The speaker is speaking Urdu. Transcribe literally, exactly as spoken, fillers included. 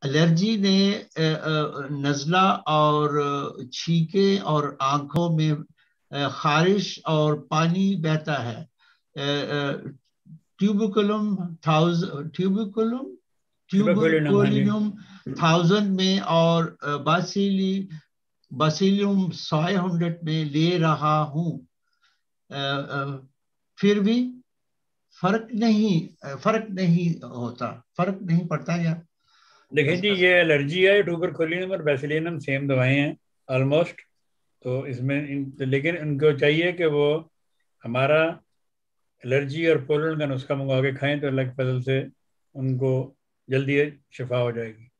الرجی نے نزلہ اور چھینکیں اور آنکھوں میں خارش اور پانی بہتا ہے. ٹیوبیکولم ٹیوبیکولم ٹیوبیکولینم تھاؤزینڈ میں اور باسیلی باسیلیم فائیو ہنڈریڈ میں لے رہا ہوں. پھر بھی فرق نہیں فرق نہیں ہوتا فرق نہیں پڑتا. یا دیکھیں جی یہ الرجی ہے, ٹیوبرکلینم اور بیسیلینم سیم دوائیں ہیں آلموسٹ, تو اس میں لیکن ان کو چاہیے کہ وہ ہمارا الرجی اور پولن کا نسخہ منگوا کے کھائیں تو اللہ کے فضل سے ان کو جلدی شفا ہو جائے گی.